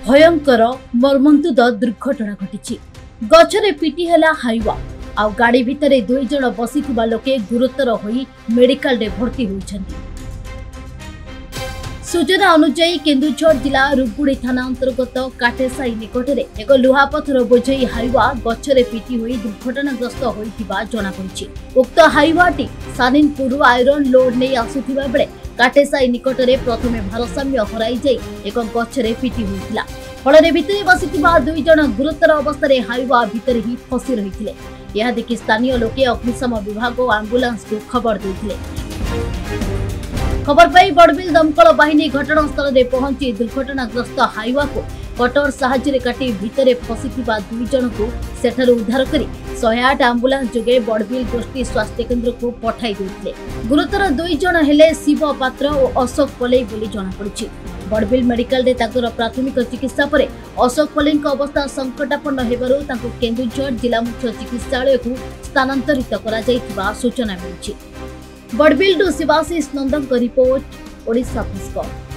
भयंकर मर्मन्तुद दुर्घटना घटी गछरे पिटी हैला हाइवा आ गाड़ी भितरे 2 जण बसिथिबा लोके गुरुतर होई मेडिकल रे भर्ती होइछन्ति। सूचना अनुसार केन्दुझर जिला रुगुड़ी थाना अंतर्गत काटेसाई निकटरे एक लुहापथर बोझई हाइवा गछरे पिटी होई दुर्घटनाग्रस्त होइथिबा जणा पड़िछि। उक्त हाइवाटी सानिनपुर आयरन लोड नै आसुथिबा बेले काटेसाई निकटरे प्रथमे भारसाम्य हराई जाई एक गछरे पिटी होइथिला। फଳରେ ଭିତରେ ବସିଥିବା 2 ଜଣ ଗୁରୁତର ଅବସ୍ଥାରେ ହାଇୱା ଭିତରେ ହିଁ ଫସି ରହିଥିଲେ। ଏହା ଦେଖି ସ୍ଥାନୀୟ ଲୋକେ ଅଗ୍ନିଶମ ବିଭାଗ ଓ ଆମ୍ବୁଲାନ୍ସକୁ ଖବର ଦେଇଥିଲେ। खबर पाई बड़बिल दमकल बाहिनी घटनास्थल पहुंची दुर्घटनाग्रस्त हाइवाको कटर साहाय्य काटी भितरे फसिथिबा 2 जन को सेठार उद्धार करी 108 आम्बुलांस जोगे बड़बिल गोष्ठी स्वास्थ्य केन्द्र को पठाई देथिले। गुरुतर 2 जन हेले शिव पात्र और अशोक पलेई बोली जणा पड़िछि। बड़बिल मेडिकल रे ताकर प्राथमिक चिकित्सा परे अशोक पलेई अवस्था संकटापन्न हेबारु तांको केन्दुझर जिला मुख्य चिकित्सालय को स्थानांतरित करा जायतिबा सूचना मिलिछि। Barbil Shivashish Nandan report Odisha first.